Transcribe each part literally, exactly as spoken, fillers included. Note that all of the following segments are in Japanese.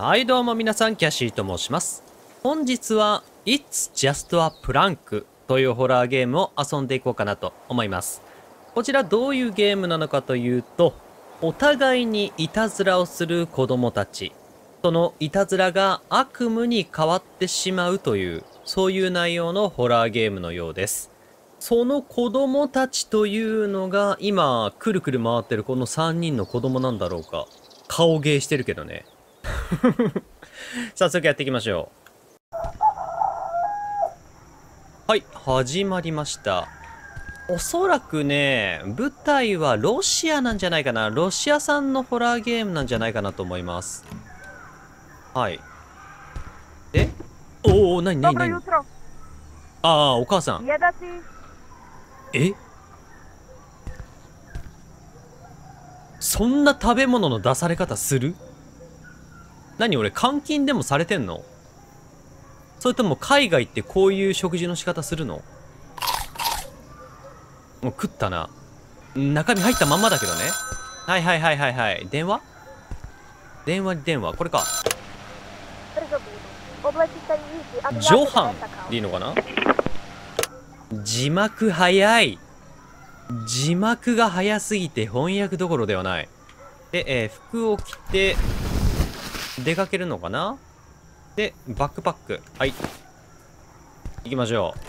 はいどうも皆さん、キャシーと申します。本日は It's Just a Prank というホラーゲームを遊んでいこうかなと思います。こちらどういうゲームなのかというと、お互いにいたずらをする子供たち、そのいたずらが悪夢に変わってしまうという、そういう内容のホラーゲームのようです。その子供たちというのが今くるくる回ってるこのさんにんの子供なんだろうか。顔芸してるけどね。早速やっていきましょう。はい、始まりました。おそらくね、舞台はロシアなんじゃないかな。ロシア産のホラーゲームなんじゃないかなと思います。はい。で、おお、なになになに。ああ、お母さん。え、そんな食べ物の出され方する？何俺監禁でもされてんの？それとも海外ってこういう食事の仕方するの？もう食ったな。中身入ったまんまだけどね。はいはいはいはいはい。電話電話に電話。これか。ジョハンでいいのかな。字幕早い。字幕が早すぎて翻訳どころではない。で、えー、服を着て出かけるのかな。で、バックパック。はい。行きましょ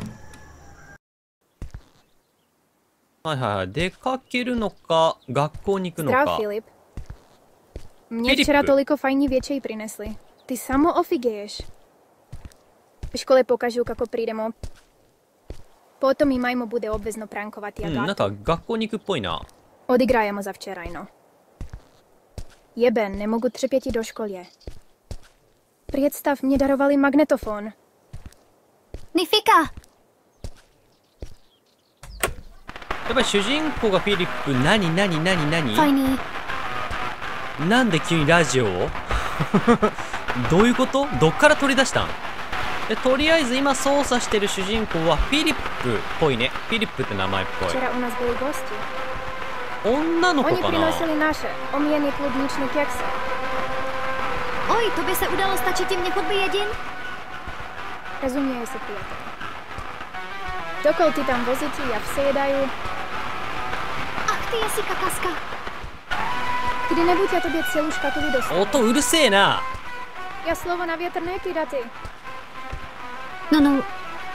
う。はいはいはい。出かけるのか、学校に行くのか。 Filip. Mě včera toliko fajní věčej prinesli. Ty samo ofigeješ. V škole pokažu, kako prídemo. Potom i majmo bude obvezno prankovati Agatu. うん、なんか学校に行くっぽいな。 Odigrajemo za včerajno. Jeben, nemogu třepěti do školě. Představ, mě darovali magnetofon. Nifika! やっぱり主人公がフィリップ。なになになになに。 Fajný. なんで急にラジオをどういうこと？どっから取り出したん？で、とりあえず今操作してる主人公はフィリップっぽいね。フィリップって名前っぽい。 Včera u nás byli gosti. 女の子 Oni かな。 prinosili naše omíjené klubničné keksy. Oj, to by se udalo stačit ti mě chodby jedin? Rozumějí se, priateľ. Dokol ty tam vozíci a vsejedajú. Ach, ty jsi kakaska. Kdy nebuď já tobě celou škatuli dostanu. 音うるせえな。 Já slovo na větr nekydaty. No, no.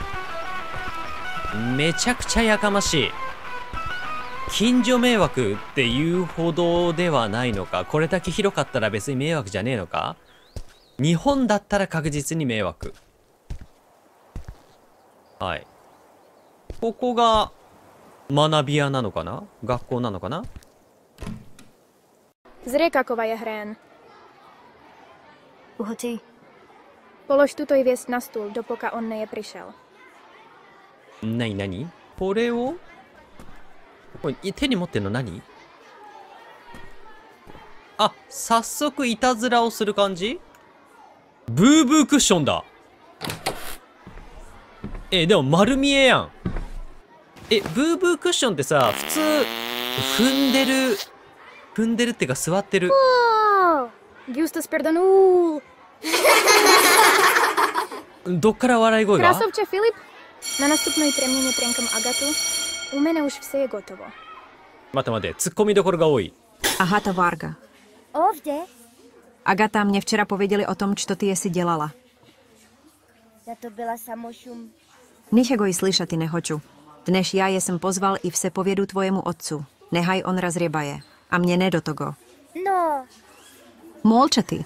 めちゃくちゃやかましい。近所迷惑っていうほどではないのか。これだけ広かったら別に迷惑じゃねえのか。日本だったら確実に迷惑。はい。ここが学び屋なのかな、学校なのかな。 Zri, kakova je hrén. Uhoci. Polož tuto věc na stůl, dopoka on neje přišel. なになにこれをこれ手に持ってんの何？あ、早速いたずらをする感じ？ブーブークッションだ。え、でも丸見えやん。え、ブーブークッションってさ、普通踏んでる踏んでるってか座ってる。 Giustas perdonu. どっから笑い声が？ Krasovče Filip, na nastupnej preměně prankem Agatu. U mene už vše je gotovo. 待って待って、ツッコミどころが多い。 Agata Varga. Ovde? Agata, mě včera pověděli o tom, čo ty jesi dělala. Za to byla samošum. Ničego ji slyšati nehoču. Dneš já jesem pozval i vse povědu tvojemu otcu. Nehaj on razrjebaje. A mě ne do togo. No. Molčati.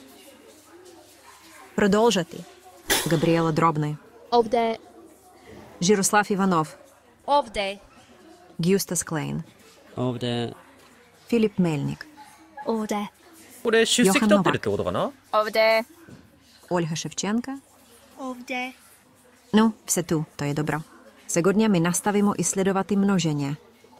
Продолжати. Gabriela Drobny. Ovde. Žiroslav Ivanov. Ovde. Giustas Klein. Ovde. Filip Melnik. Ovde. これ出席取ってるってことかな。 Ovde. Olha Ševčenka. Ovde. No, vse tu, to je dobro. Segodně mi nastavimo i sledovati množeně.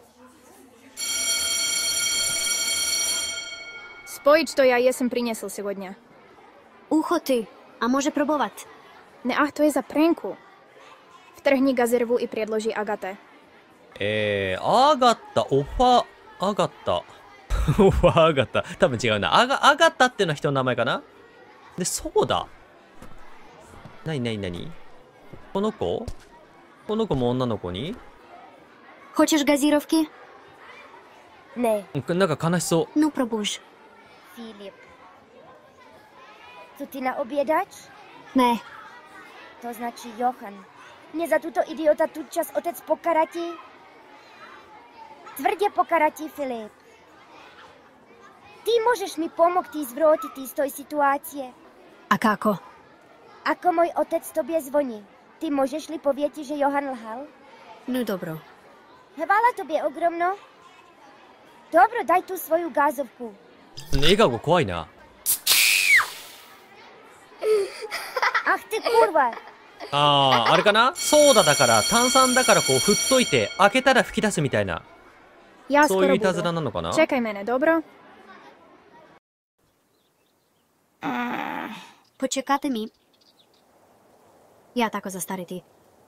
Spojič to já jesem prinesl сегодня. Uchoty. A může probovat. Ne, ach, to je za pranku. Vtrhni gazirvu i předloží Agate. えー、アガッタ、オファ、アガッタ。オファーアガッタ。多分違うな。アガ、アガッタっていうのは人の名前かな。 で、そうだ。なになになにこの子この子も女の子に Хочешь газировки? Не, なんか悲しそ Ну, пробуж. Филип. Co ty na obědač? Ne, To značí Johan. Mě za tuto idiota tu čas otec pokaratí? Tvrdě pokaratí, Filip. Ty můžeš mi pomoct zvrátit z té situace. a kako? Ako můj otec tobě zvoní, ty můžeš li povědět, že Johan lhal? No dobro. Hvala tobě ogromno. Dobro, daj tu svoju gázovku. 笑顔が怖いな。 Ach ty kurva. ああ、あれかなソーダだから、炭酸だからこう振っといて、開けたら吹き出すみたいな。 Ja そうい skoro ういたずら budu. なのかな Čekaj mene, dobro? Počekajte mi. Ja tako zastariti.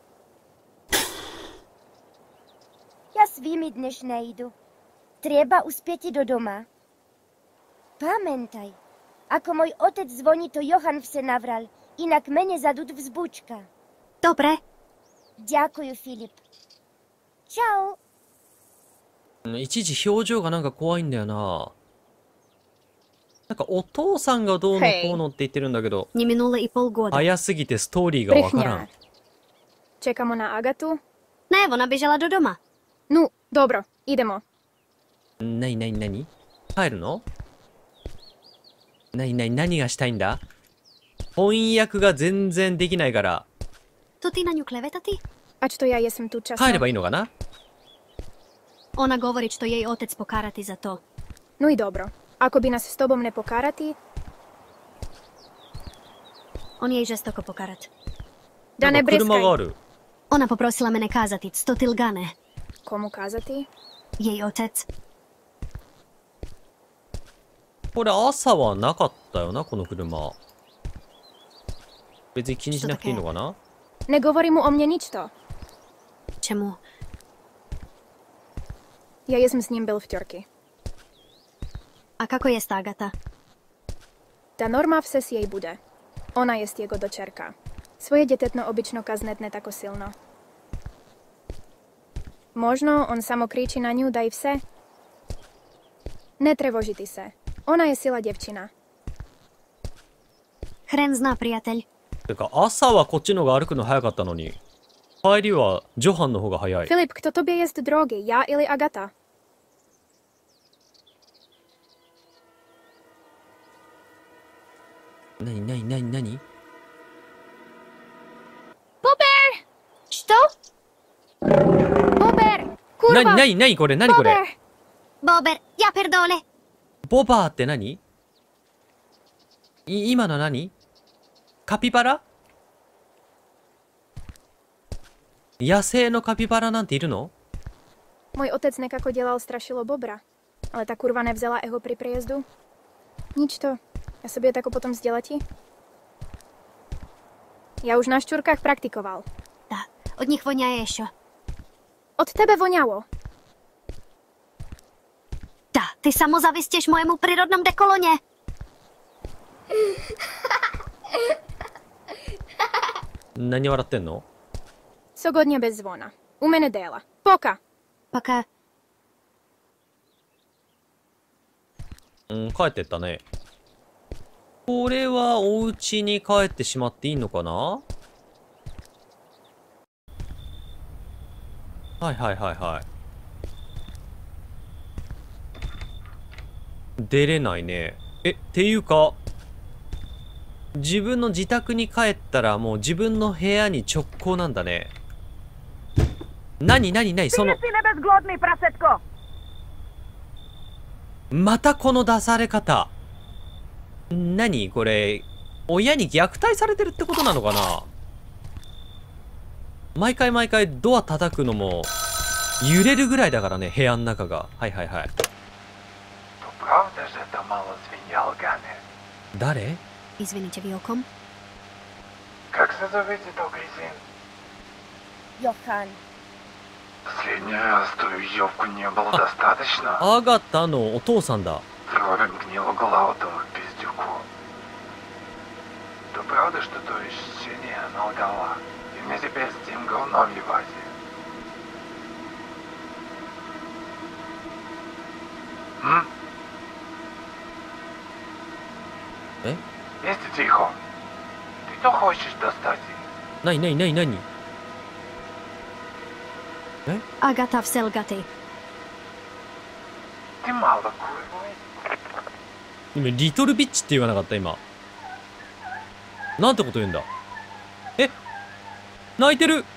Já svými dneš nejdu. Treba uspěti do doma. Pamiętaj, ako můj otec zvoní, to Johan vse navral, jinak mene zadud vzbučka. Dobre. Děkuji, Filip. Čau. いちいち表情がなんか怖いんだよな。なんかお父さんがどうのこうのって言ってるんだけど、 Не минуло и полгода. 早すぎてストーリーがわからん Prichňa.。Čekamo na Agatu? Ne, ona běžela do doma. No, dobro, idemo. なになになに帰るのなになに何がしたいんだ翻訳が全然できないから。 To ty na nju klevetati? Ač to ja jesam tu časno. 帰ればいいのかな Ona govori što jej otec pokarati za to. No i dobro. Ako bi nas s tobom ne pokarati, On jej žestoko pokarat. da な ne んか車が briskaj. ある。 Ona poprosila mene kazati, sto ti lgane. Komu kazati? Jej otec. これ朝はなかったよな、この車。別に気にしなくていいのかな Ne govori mu o mne nič to. Čemu? Ja jesam s ním byl v Ťorky. A kako jest Agata? Ta Norma vse s jej bude. Ona jest jego dočerka. Svoje djetetno obično kaznetne tako silno. Možno on samo kriči na nju da i vse? Ne trevožiti se. Ona je sila djevčina. Hren zna, prijatelj. てか朝はこっちの方が歩くの早かったのに、帰りはジョハンの方が早い。 Filip, kto tobie jest drogi? Ja ili Agata? なになになになに Bober! Što? Bober! な Kurva! になになにこれなにこれ Bober! Bober, ja perdole. ボバーって何い今の何カピバラ野生のカピバラなんているの Môj otec nekako dělal strašilo Bobra. Ale ta kurva nevzala jeho pri prijezdu. Nič to. Ja sobie tako potom sdělati. Ja už na šťurkách praktikoval. Da, od nich vonia ještě. Od tebe voňało. Da, ty samo zavistěš mojemu přírodnom dekoloně. 何笑ってんの Sogodně bez zvona. U mene dela. Poka. Paka, うん、帰ってったね。これはお家に帰ってしまっていいのかなはいはいはいはい。出れないね。え、っていうか、自分の自宅に帰ったらもう自分の部屋に直行なんだね。なになになにその、またこの出され方。なにこれ、親に虐待されてるってことなのかな毎回毎回ドア叩くのも揺れるぐらいだからね、部屋の中が。はいはいはい。 Правда же это мало звенел, Гане? 誰 izvinite vi okom. Как зовете Тогризин? Johan. Последний раз твою елку не было достаточно? アガタのお父さんだ。 Травим гнилу голову тому пиздюку. правда, что то исчезновение она удала? И мне теперь с тем говном ебать. М? Э? Если тихо. Ты что хочешь достать? Наになになになに Agata v Selgaty. Ты мало курил. 今リトルビッチって言わなかった今。なんてこと言うんだ。え、泣いてる。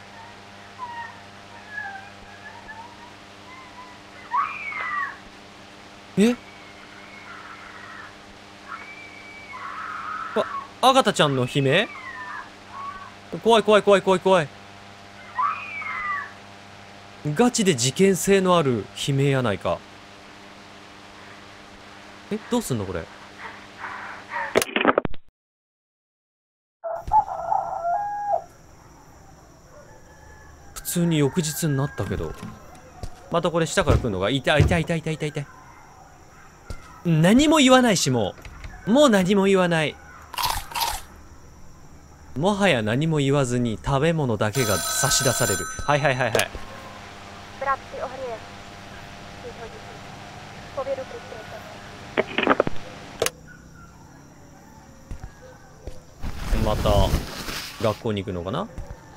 え、あ、アガタちゃんの悲鳴。怖い怖い怖い怖い怖い。ガチで事件性のある悲鳴やないか。え、どうすんのこれ。普通に翌日になったけど。またこれ下から来るのが痛い痛い痛い痛い痛い痛い。何も言わないし、もう。もう何も言わない。もはや何も言わずに食べ物だけが差し出される。はいはいはいはい。また学校に行くのかな。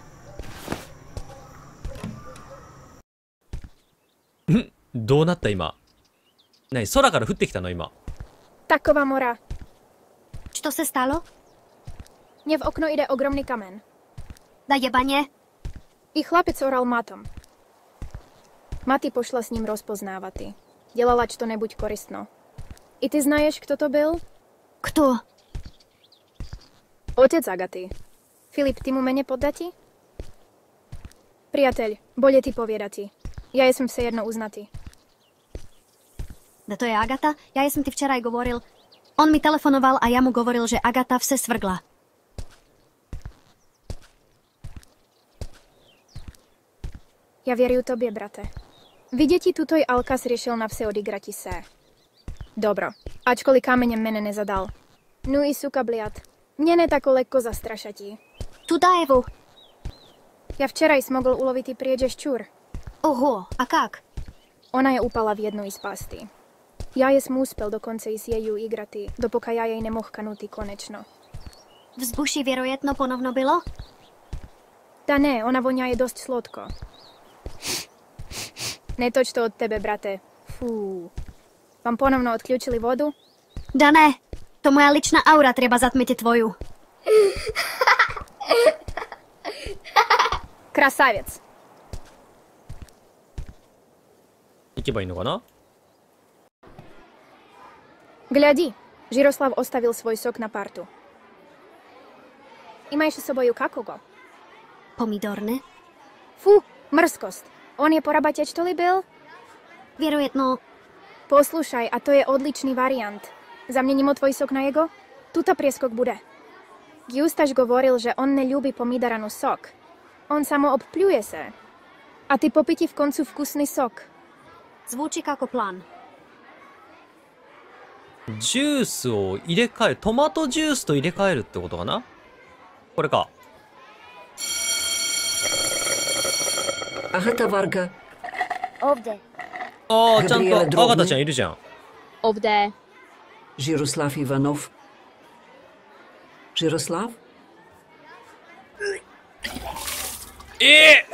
ん、どうなった今。何、空から降ってきたの今。 Taková mora. Co se stalo? Mně v okno jde ogromný kamen. Na jebaně? I chlapec oral matom. Maty pošla s ním rozpoznávaty. Dělala čo nebuď koristno. I ty znaješ, kto to byl? Kto? Otec Agaty. Filip, ty mu mene poddati? Priateľ, bolje ti poviedati. Ja jesam se jedno uznati. Da to je Agata? Ja jesam ti včeraj govoril. On mi telefonoval a ja mu govoril, že Agata vse svrgla. Ja vjeruju tobie, brate. Vidieť ti tutoj Alkas riešil na vse odigrati se. Dobro, ačkoli kamenem mene nezadal. Nu i suka bliat. Mne ne tako lekko zastrašatí. Tu Dajevu. Ja včeraj smogol uloviti prieđe ščur. Oho, a kak? Ona je upala v jednu iz pasty. Ja jesm uspel dokonce i s jeju igrati, dopoka ja jej nemoh kanuti konečno. Vzbuši vjerojetno ponovno bilo? Da ne, ona vonja je dosť slodko. Netoč to od tebe, brate. Fú. Vám ponovno odključili vodu? Da ne, to moja lična aura treba zatmiti tvoju. Krasavec. 行けばいいのかな。 Gľadi, Žiroslav ostavil svoj sok na partu. Imajš s sobою kakogo? Pomidorne? Fú, mrzkost. On je porabateč, to li byl? Vjerojetno. Poslušaj, a to je odličný variant. Zamnenimo tvoj sok na jego? Tuto prieskok bude. Giustaš govoril, že on ne ljubi pomidaranu sok. On samo obpljuje se. A ty popiti v koncu vkusný sok. Zvuči kako plan. ジュースを入れ替える。トマトジュースと入れ替えるってことかな。これか。 Agata Varga. Ovde. ああ、ちゃん Gabriela とアガタ Drobny. ちゃんいるじゃん。 Ovde. Žiroslav Ivanov. Žiroslav? ええ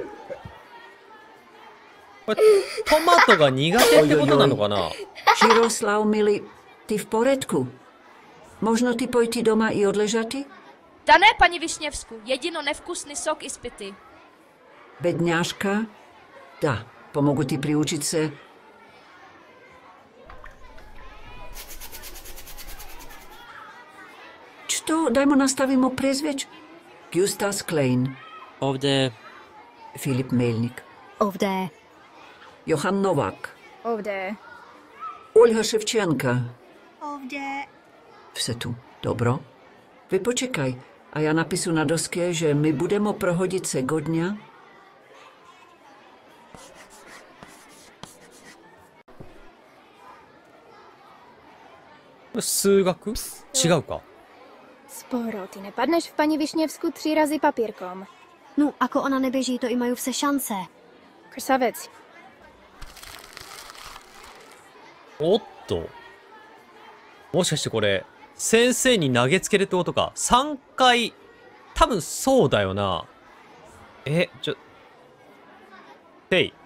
これトマトが苦手ってことなのかな。 Žiroslav, milý, ty v poredku? Možno ty pojdi doma i odležati? Da ne, paní Višněvsku, jedino nevkusný sok ispity. Bedňáška? Da, pomogu ti priučit se. Čo? Dajmo nastavimo prezveč. Justas Klein. Ovde. Filip Melnik. Ovde. Johan Novák. Ovde. Olha Ševčenka. Ovde. Vse tu. Dobro. Vy počekaj. A ja napisu na doske, že my budemo prohodit se godňa. 数学違うか。 Sporo, ty nepadneš v paní Višněvsku tři razy papírkom. No, ako ona neběží, to i mají vse šance. Krsavec. おっと。もしかしてこれ、先生に投げつけるってことか。さんかい、多分そうだよな。え、ちょ、てい。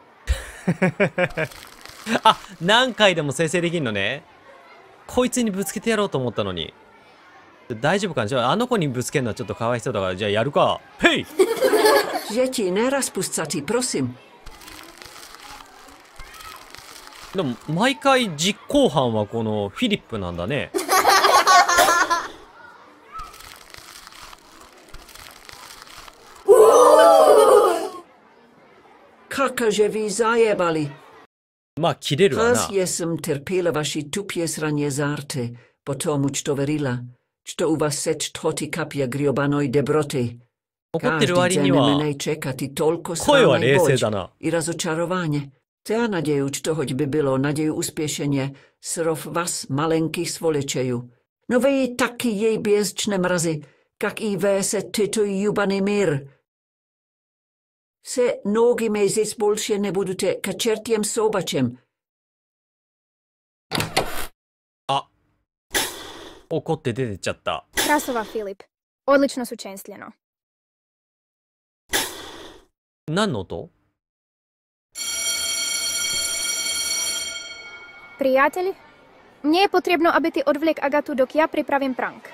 あ、何回でも先生できんのね。こいつにぶつけてやろうと思ったのに。大丈夫かな。じゃあ、あの子にぶつけるのはちょっとかわいそうだから、じゃあやるか。へい Děti, nerozpuscatý, prosím. でも、毎回実行犯はこのフィリップなんだね。 Kakaže vy zajebali. まあ、切れるわな。 Raz jesem terpela vaši tupje sranje zarte, potom už to verila, što u vas seč toti kapja griobanoj debroty. 怒ってる Každý 割に den は、 nemene čekati tolko 声は srana 冷 i 静 boč だな。 i razočarovanje. Te naděju, čo hoď by bylo, naděju uspěšeně, srov vás malenkých svolečeju. No vy taky jej bězčne mrazy, kak i vé se tyto jubany mír. Se nogi mezis bolše nebudete kačertiem sobačem. あ、怒って出てっちゃった。 Krasova, Filip. Odlično sučenstveno. 何の音？ Prijatelj, mně je potřebno, aby ty odvlek Agatu, dok já připravím prank.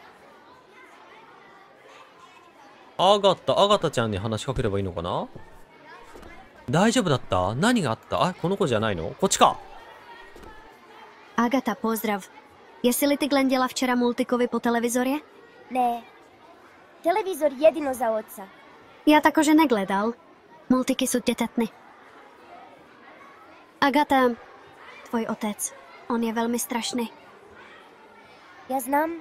アガタ、アガタちゃんに話しかければいいのかな？大丈夫だった？何があった？あ、この子じゃないの？こっちか。 Agata, pozdrav. Jestli ty glendila včera multikovi po televizorie? Ne. Televizor jedino za oca. Já takože negledal. Multiky jsou dětetny. Agata, tvoj otec, on je velmi strašný. Ja znam.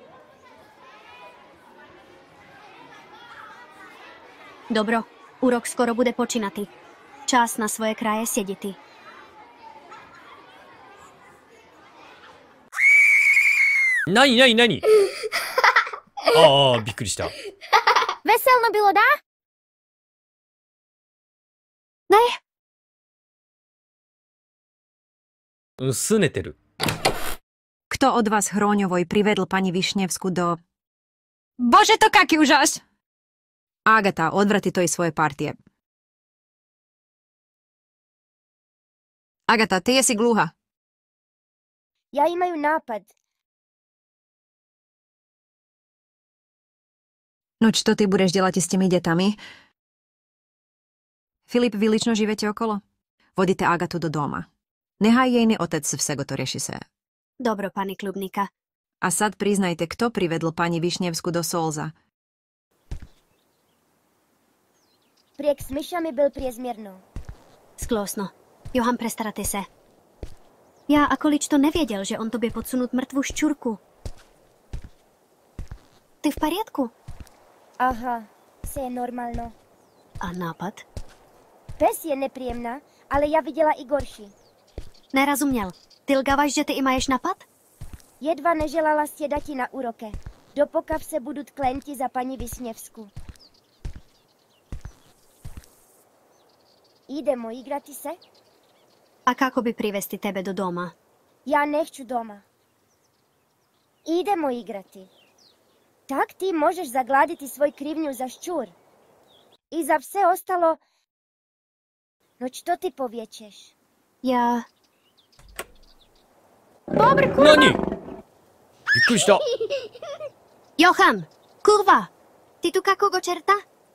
Dobro, úrok skoro bude počínatý. Čas na svoje kraje sjediti. なになになにああ、びっくりした。 Veselno bylo, dá? Ne, うん、すねてる。 Kto od vás Hroňovoj privedl pani Višnevsku do... Bože, to kaký úžas! Agata, odvrati to iz svoje partije. Agata, ty jesi gluha. Ja imaju napad. No čo ty budeš dělat s těmi dětami? Filip, vy lično živete okolo? Vodite Agatu do doma. Nehaj jejný otec vsego to rieši se. dobro, pani Klubnika. A sad priznajte, kto privedl pani Višnevsku do Solza. Prijek s myšami byl priezměrnou. Sklosno. Johan, prestarate se. Já akolič to nevěděl, že on tobě podsunut mrtvou ščurku. Ty v pariadku? Aha, se je normálno. A nápad? Pes je nepříjemná, ale já viděla i gorší. Nerozuměl. Ty lgavaš, že ty i maješ napad? Jedva neželala sjedati na úroke. Dopokav se budut klenti za paní Višnevsku. Idemo igrati se? A kako bi privesti tebe do doma? Ja nechću doma. Idemo igrati. Tak ti možeš zagladiti svoj krivnju za ščur. I za vse ostalo... No što ti povjećeš? Já... Bobr, kurva! 何？びっくりした。 Johan! Kurva! Ty tu kakого čerta?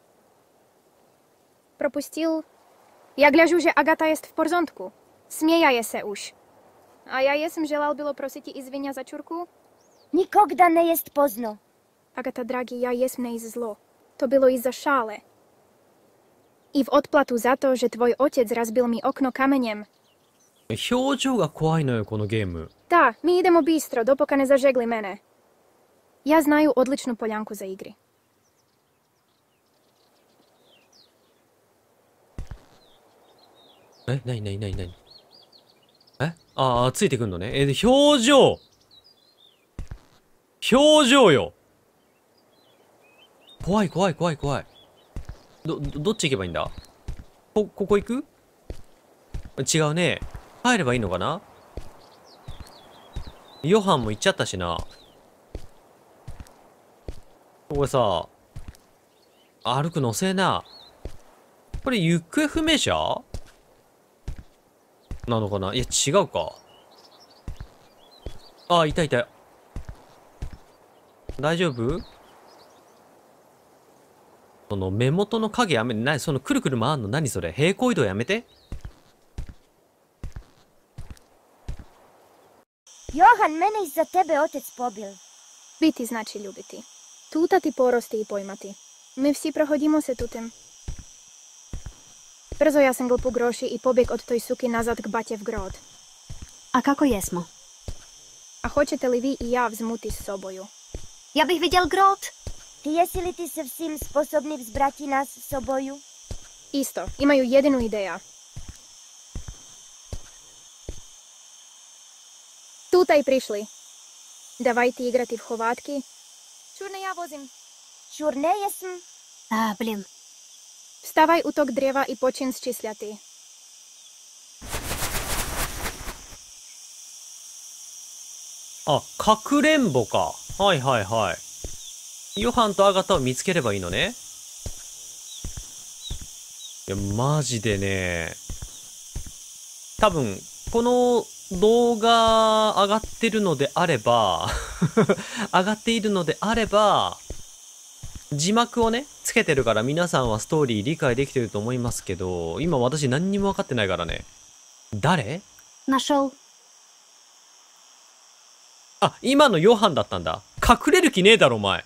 Propustil. Já гляжу, že Agata jest v porzondku. Smějaje se už. A já jesm želal bylo prosit i izvinia za čurku? Nikogda ne jest pozno. Agata, dragi, já jesm nejz zlo. To bylo i za šále. I v odplatu za to, že tvoj otec razbil mi okno kamenem. 表情が怖いのよ、このゲーム。 Da, mi idemo bistro, dopoka ne zažegli mene. Ja znaju odličnu poljanku za igri. え、なになになになにえああ、ついてくんのね。え、で表情表情よ。怖い怖い怖い怖い。ど、ど、どっち行けばいいんだ？こ、ここ行く？違うね。入ればいいのかな？ヨハンも行っちゃったしな。これさ、歩くの遅えな。これ行方不明者なのかな？いや、違うか。あ、いたいた。大丈夫？その目元の影やめ、なにそのくるくる回んの何それ？平行移動やめて。 Johan, mene iza tebe otec pobil. Biti znači ljubiti. Tutati, porosti i pojmati. My vsi prohodimo se tutem. Brzo ja sam glpu groši i pobjeg od toj suki nazad k bate v grod. A kako jesmo? A hoćete li vi i ja vzmuti s soboju? Ja bih vidjel grod. Ti jesi li ti se vsim sposobni vzbrati nas s soboju? Isto, imaju jedinu ideja. Tutaj prišli. Davajte igrati v hovatki. Čurne, ja vozim. Čurne jesam. A, blin. Vstavaj u tog dreva i počin sčisljati. A、かくれんぼか。はいはいはい。ヨハンとアガタを見つければいいのね。いや、マジでね。多分、この動画上がってるのであれば、上がっているのであれば、字幕をね、つけてるから皆さんはストーリー理解できてると思いますけど、今私何にも分かってないからね。誰？ Našel. あ、今のヨハンだったんだ。隠れる気ねえだろ、お前。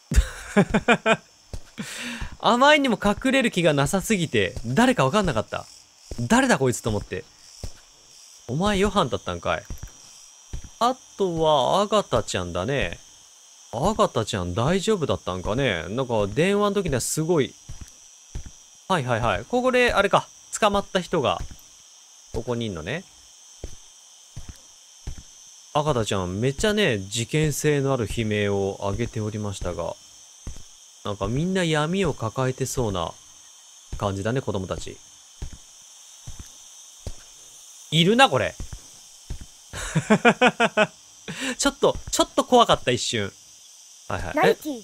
あまりにも隠れる気がなさすぎて、誰か分かんなかった。誰だこいつと思って。お前ヨハンだったんかい。あとは、アガタちゃんだね。アガタちゃん大丈夫だったんかね。なんか電話の時にはすごい。はいはいはい。ここで、あれか。捕まった人が、ここにいんのね。アガタちゃんめっちゃね、事件性のある悲鳴を上げておりましたが、なんかみんな闇を抱えてそうな感じだね、子供たち。いるな、これ。ちょっと、ちょっと怖かった一瞬。はいはい。 Najti.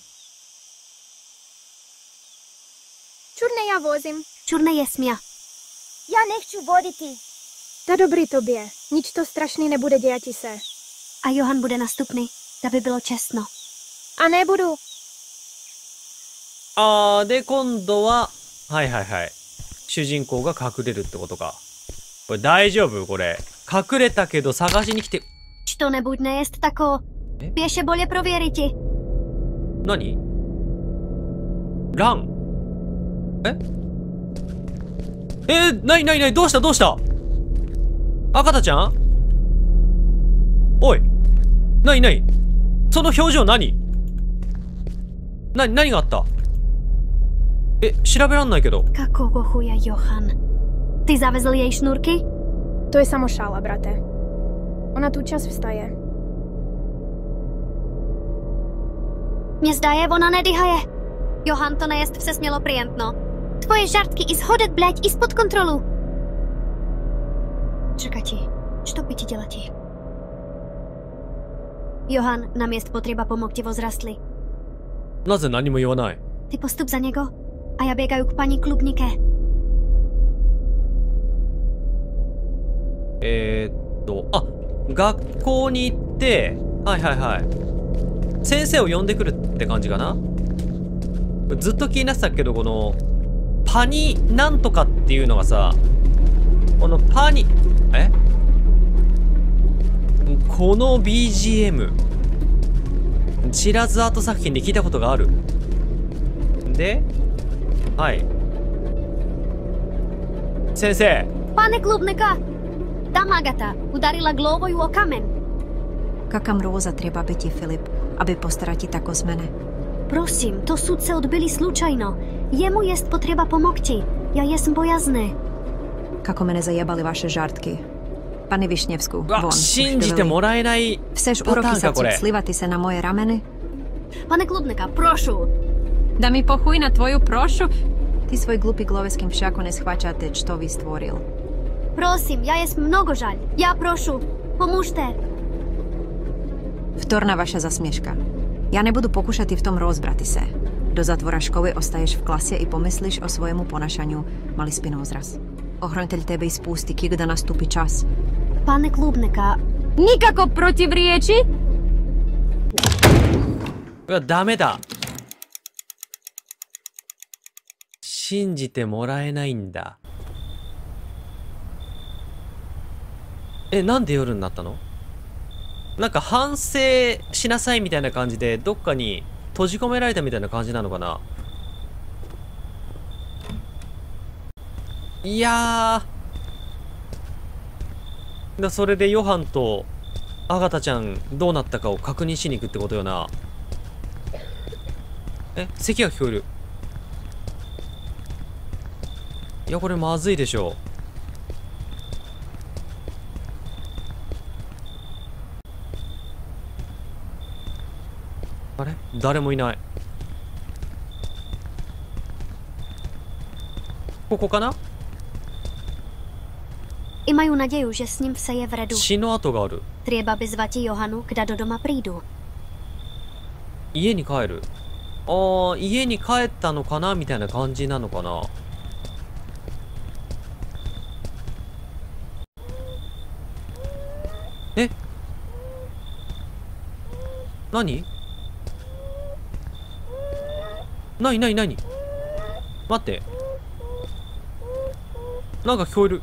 Čurne, ja vozim. Čurne jesm ja. Ja nechću voditi. Da dobrý tobě. Nič to strašný nebude dějati se. A Johan bude nastupný. To by bylo čestno. A nebudu. あー、で、今度は、はいはいはい。主人公が隠れるってことか。これ大丈夫？これ。隠れたけど探しに来て。 Č to nebuď nejest tako. Běž je bolje prověriti. 何？ラン？え？えー、なになになに？どうしたどうした？赤田ちゃん？おい。なになに？その表情何？なに、何があった？え、調べらんないけど。 Kakого chuja, Johan? Ty zavezl jej šnurky? To je samo šála, brate. Ona tu čas vstaje. Mně zdaje, ona nedyhaje. Johan, to nejest vse smělo prientno. Tvoje žartky i zhodet, blať, i spod kontrolu. Čekati, čo piti dělati? Johan, nám jest potreba pomogti vzrastli. なぜ何も言わない？ Ty postup za něgo a já běgaju k paní Klubnike. えーっと、あ、学校に行って、はいはいはい。先生を呼んでくるって感じかな？ずっと気になってたけど、この、パニなんとかっていうのがさ、このパニ、え？この ビージーエム、チラズアート作品で聞いたことがある。で、はい。先生。 Pane Klubnika, tam Agata udarila Glovoju o kamen. Kakam Róza treba byti, Filip, aby postarati tako z mene. Prosím, to sud se odbyli slučajno. Jemu jest potreba pomogti. Ja jesm bojazny. Kako mene zajebali vaše žartky. Pani Višnevsku, うわ von. 信じてもらえない Chceš パタ uroky ーンかこ srdcích れ。 slivati se na moje rameny? Pane Klubnika, prošu. Da mi pochuj na tvoju prošu? Ty svoj glupi gloveským všako ne shvaćate čo vi stvoril. Prosim, ja jesm mnogo žalj. Ja prošu, pomôžte. Vtorna vaša zasmieška. Ja nebudu pokušati v tom rozbrati se. Do zatvora školy ostaješ v klase i pomyslíš o svojemu ponašaniu. Mali spinozraz. Ohroňtelj tebe i spústi, kdy nastúpi čas. Pane Klubnika, Nikako protivriječi? うわ、ダメだ。信じてもらえないんだ。え、なんで夜になったの？なんか反省しなさいみたいな感じで、どっかに閉じ込められたみたいな感じなのかな？いやー。だそれでヨハンとアガタちゃんどうなったかを確認しに行くってことよな。え、咳が聞こえる。いや、これまずいでしょ。あれ？誰もいない。ここかな？ I majú naděju, že s ním vse je v redu. 血の跡がある。 Treba by zvati Johanu, kda do doma prídu. 家に帰る。ああ、家に帰ったのかなみたいな感じなのかな。え？何？なになになに？待って。なんか聞こえる。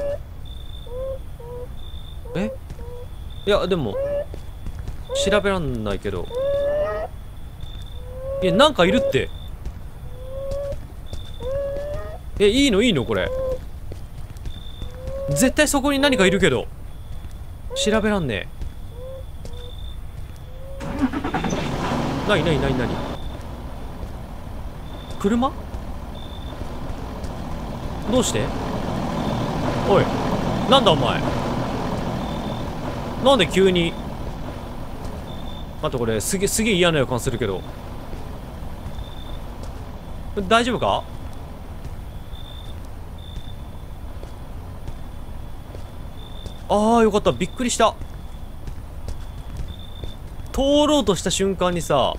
え？いや、でも、調べらんないけど。いや、なんかいるって。え、いいのいいのこれ。絶対そこに何かいるけど。調べらんねえ。なになになになに？車？どうして？おい、なんだお前。なんで急に。待ってこれすげすげえ嫌な予感するけど。大丈夫か？ああよかった、びっくりした。通ろうとした瞬間にさ、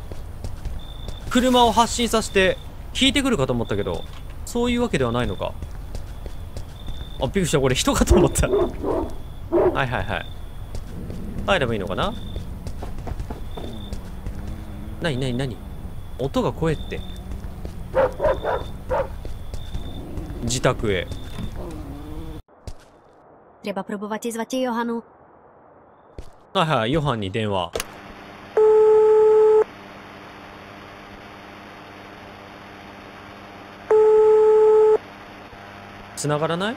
車を発進させて引いてくるかと思ったけど、そういうわけではないのか。あ、びっくりした、これ人かと思った。はいはいはい。入ればいいのかな。なになになに、音が声って。自宅へ。 Treba probovati zvati Johanu. はいはい、ヨハンに電話。繋がらない？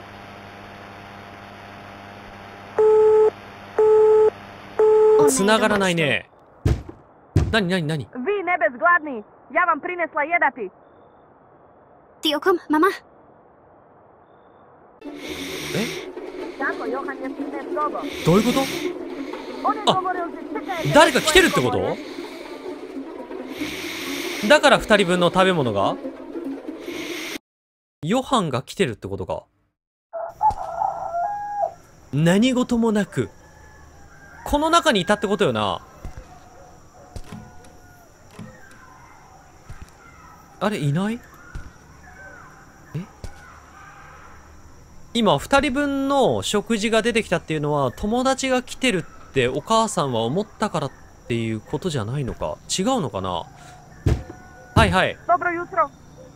繋がらないね。なになになに？ Vi nebez gladný, ja vám prinesla jedati. Ty o kom, mama? え？ Tako, Johan je prines dobo. どういうこと？ On je govoril, že čeka je... 誰か来てるってこと？だから二人分の食べ物が？ヨハンが来てるってことか。何事もなくこの中にいたってことよな。あれいない？え？今二人分の食事が出てきたっていうのは友達が来てるってお母さんは思ったからっていうことじゃないのか。違うのかな。はいはい。 Dobro jutro.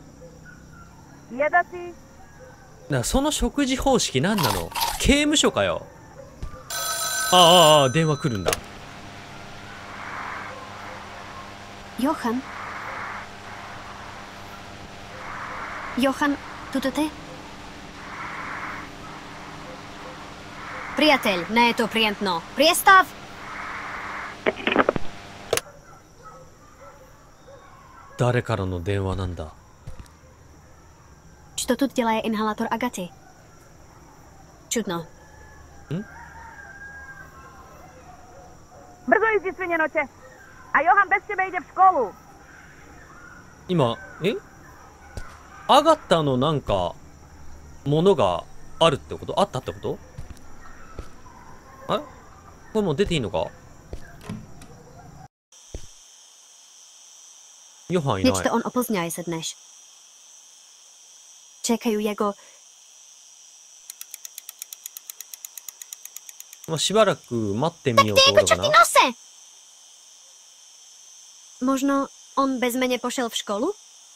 Jedati? な、その食事方式何なの？刑務所かよ。ああああ、電話来るんだ。 Johan? Johan, tuto ty? Priateľ, ne je to prientno. Priestav! 誰からの電話なんだ。 Что тут делает инхалятор Агаты? Чудно. Brzo ísť, svinenoče. A Johan bez tebe ide v školu. 今、えアガタのなんか、ものがあるってことあったってことあれこれもう出ていいのかヨハンいない。 Něčte on opozňaje se dneš. Čekají jego. まあしばらく待ってみようってことかな。 nose! Možno on bez mě pošel v školu?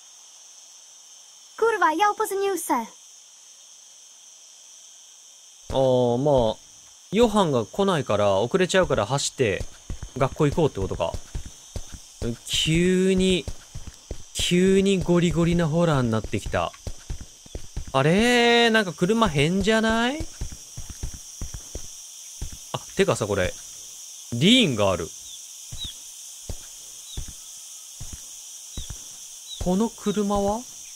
Kurva, já upozorňuji se. ああ、まあ、ヨハンが来ないから遅れちゃうから走って学校行こうってことか。急に、急にゴリゴリなホラーになってきた。あれなんか車変じゃない？あ、てかさ、これ、リーンがある。この車は？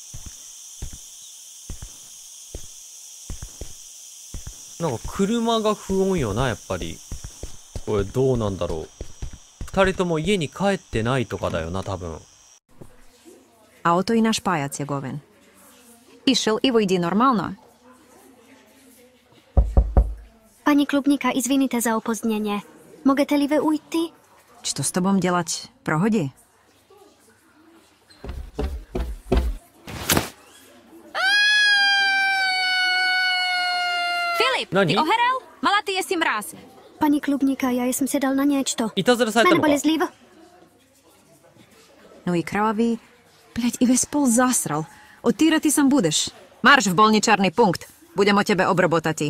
なんか車が不穏よな、やっぱり。これどうなんだろう。二人とも家に帰ってないとかだよな、多分。 Auto i náš pájac je goven. Išel i vojdi normálno. Paní Klubníka, izviníte za opozděně. Můžete-li vy ujít? Čo to s tobom dělať? Prohodí? Filip, Nani? ty oherel? Mala ty jesi mráz. Paní Klubníka, já jsem si dal na něčto. いたずらされた Jméno のか bolizlivo. No i kravý. Блядь, i spol zasral. Otírati sam budeš. Marš v bolničarný punkt. Budem o tebe obrobotati.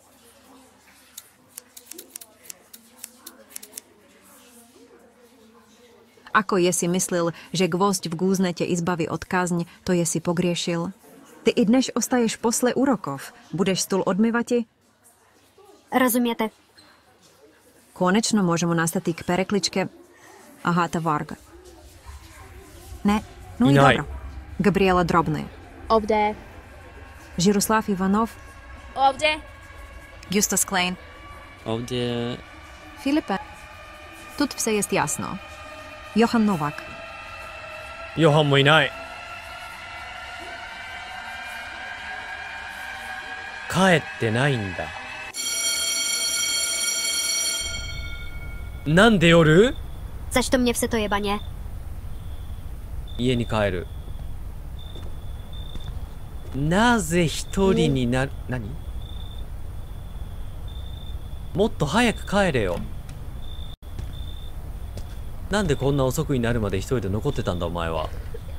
Ako je si myslel, že gvozď v gúzne te izbaví od kázň, to je si pogriešil? Ty i dnes ostaješ posle úrokov. Budeš stůl odmývati? Rozumiete? Konečno môžemo nastati k perekličke Agata Varga. Ne, no i Inaj. dobro. Gabriela Drobné. Ovde. Žiruslav Ivanov. Ovde. Justas Klein. Ovdje... Filipe. Тут все jest jasno. Johan Novak. ヨハンもいない。帰ってないんだ。なんで夜？ Zač to mě vse to jebaně? 家に帰る。なぜ一人になる、何？もっと早く帰れよ。なんでこんな遅くになるまで一人で残ってたんだお前は。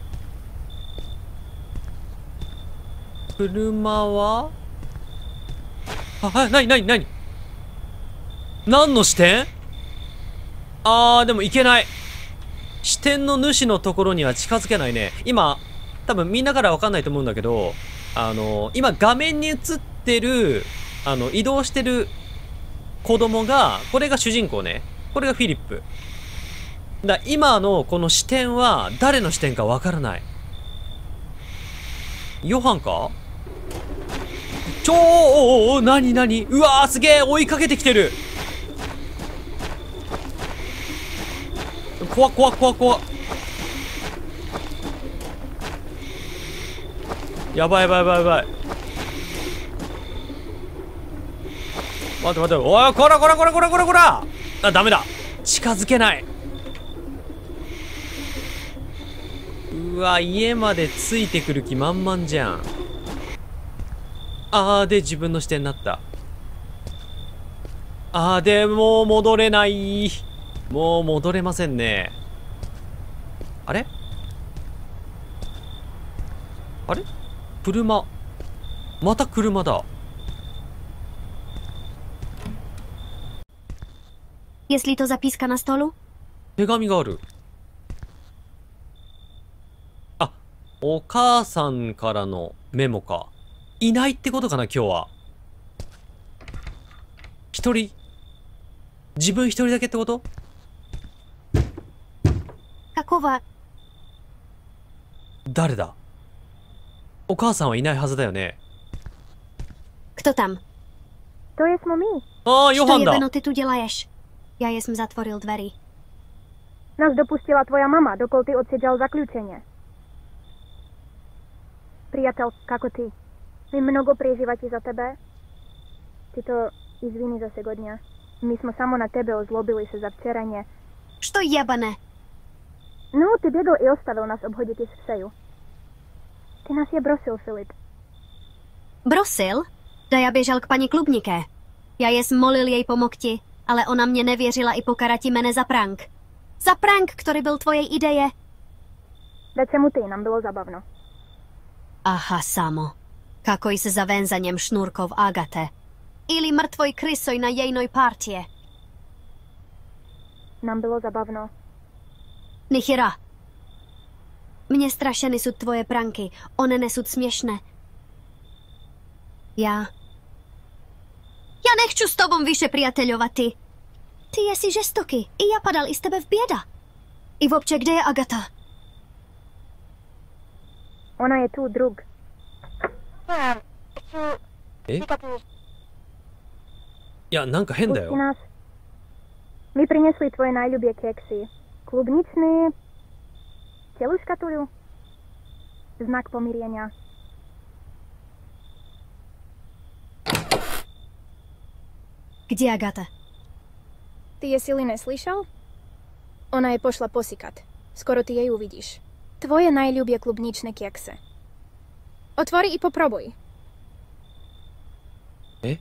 車は？あ、はい、なになになに？何の視点？あー、でも行けない。視点の主のところには近づけないね。今、多分みんなからわかんないと思うんだけど、あの、今画面に映ってる、あの、移動してる子供が、これが主人公ね。これがフィリップ。だ今のこの視点は誰の視点かわからない。ヨハンか？ちょーおおお、なになに？うわーすげー追いかけてきてる。怖っ怖っ怖っ怖っ。やばいやばいやばいやばい。待って待って、おいこらこらこらこらこらこら。あ、ダメだ、近づけない。うわ、家までついてくる気満々じゃん。あーで自分の視点になった。あーでもう戻れない。もう戻れませんね。あれあれ車。また車だ。 Jestli to zapíska na stolu? 手紙がある。あ、お母さんからのメモか。いないってことかな今日は。一人、自分一人だけってこと？ Kakova. 誰だ？お母さんはいないはずだよね。 Kto tam? To je smo mi. A, Johan da. Jebeno ty tu dělaješ? Já jsem zatvoril dverí. Nás dopustila tvoja mama, dokol ty odsieďal zaključenje. Prijatelj, kako ti? Mi mnogo preživati za tebe. Ti to izvini za segodnja. Mi smo samo na tebe ozlobili se za včeranje. Što jebane? No, ty běgl i ostavil nás obhodit z vseju. Ty nás je brosil, Filip. Brosil? Da já běžel k paní Klubniké. Já jes molil jej pomokti, ale ona mě nevěřila i pokarati mene za prank. Za prank, který byl tvojej ideje. Da čemu ty, nám bylo zabavno. Aha, samo. Kakoj se zavenzaněm šnurkov Agate. Ili mrtvoj krysoj na jejnoj partije. Nám bylo zabavno. Nihira. Mě strašeny sú tvoje pranky. One nesú směšné. Já... Já nechču s tobom više prijateljovati. Ty jesi žestoký. I já padal i z tebe v běda. I vopče, kde je Agata? Ona je tu, drug. Eh? いや、なんか変だよ。 Pusti nás. My prinesli tvoje najľubie keksy. Klubničný, celú škatuľu. Znak pomirienia. Kde Agata? Ty je Sily neslyšal? Ona je pošla posykat. Skoro ty jej uvidíš. Tvoje najľubie klubničné kekse. Otvori i popробуj. え？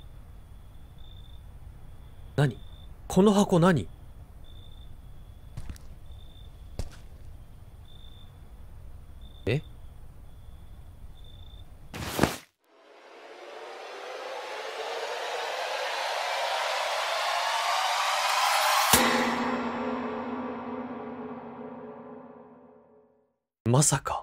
何？この箱何？え？ まさか。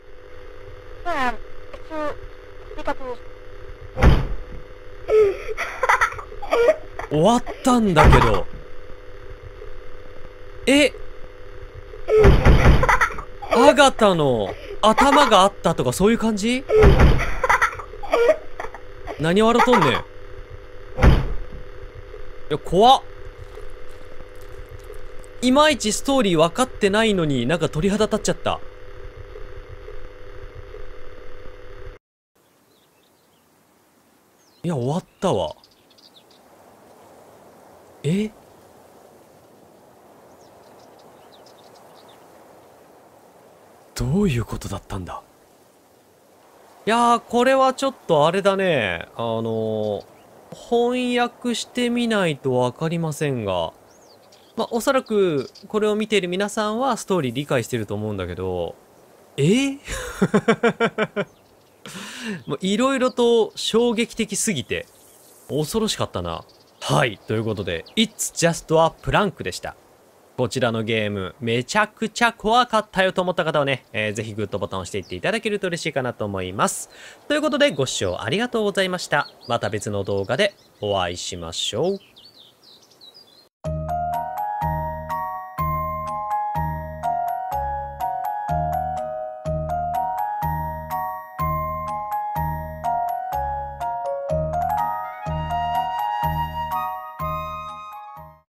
終わったんだけど。え、アガタの頭があったとかそういう感じ？何笑とんねん。いや、怖っ。いまいちストーリー分かってないのになんか鳥肌立っちゃった。いや、終わったわ。え？どういうことだったんだ？いやー、これはちょっとあれだね。あのー、翻訳してみないとわかりませんが、まあ、おそらくこれを見ている皆さんはストーリー理解してると思うんだけど、えーいろいろと衝撃的すぎて恐ろしかったな。はい、ということで It's just a prank でした。こちらのゲームめちゃくちゃ怖かったよと思った方はね、えー、ぜひグッドボタンを押していっていただけると嬉しいかなと思います。ということでご視聴ありがとうございました。また別の動画でお会いしましょう。